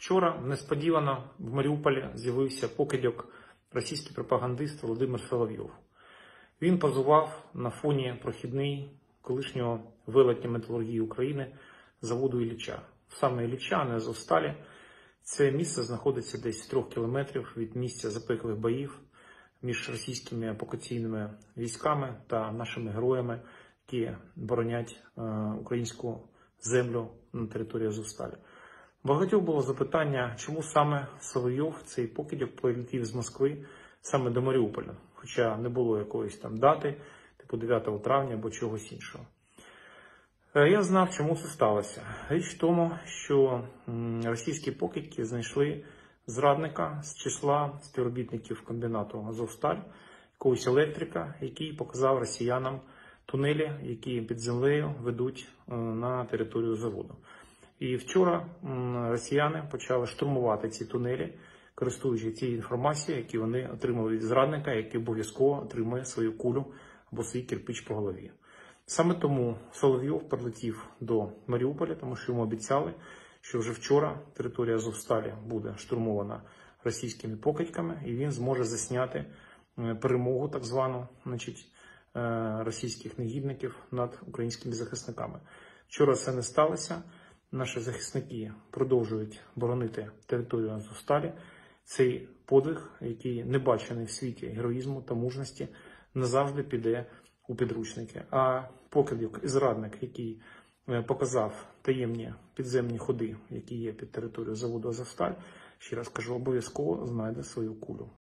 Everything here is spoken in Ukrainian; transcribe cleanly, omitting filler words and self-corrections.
Вчора несподівано в Маріуполі з'явився покидьок російський пропагандист Володимир Соловйов. Він позував на фоні прохідний колишнього велетня металургії України заводу Ілліча. Саме Ілліча, а не Азовсталі. Це місце знаходиться десь 3 кілометрів від місця запеклих боїв між російськими окупаційними військами та нашими героями, які боронять українську землю на території Азовсталі. Багатьох було запитання, чому саме Соловйов, цей покидьок, полетів з Москви саме до Маріуполя, хоча не було якоїсь там дати, типу 9 травня або чогось іншого. Я знав, чому це сталося. Річ в тому, що російські покидьки знайшли зрадника з числа співробітників комбінату Азовсталь, якогось електрика, який показав росіянам тунелі, які під землею ведуть на територію заводу. І вчора росіяни почали штурмувати ці тунелі, користуючись цією інформацією, яку вони отримали від зрадника, який обов'язково отримує свою кулю або свій кирпич по голові. Саме тому Соловйов прилетів до Маріуполя, тому що йому обіцяли, що вже вчора територія Азовсталі буде штурмована російськими покидьками, і він зможе засняти перемогу, так звану, російських негідників над українськими захисниками. Вчора це не сталося. Наші захисники продовжують боронити територію Азовсталі. Цей подвиг, який не бачений в світі героїзму та мужності, назавжди піде у підручники. А покидьок і зрадник, який показав таємні підземні ходи, які є під територією заводу Азовсталь, ще раз кажу, обов'язково знайде свою кулю.